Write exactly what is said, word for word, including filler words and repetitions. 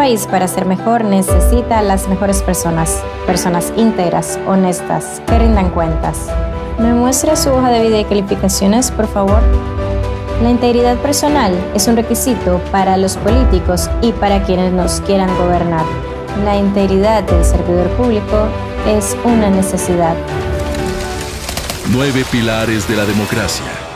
país, para ser mejor, necesita a las mejores personas, personas íntegras, honestas, que rindan cuentas. ¿Me muestra su hoja de vida y calificaciones, por favor? La integridad personal es un requisito para los políticos y para quienes nos quieran gobernar. La integridad del servidor público es una necesidad. Nueve pilares de la democracia.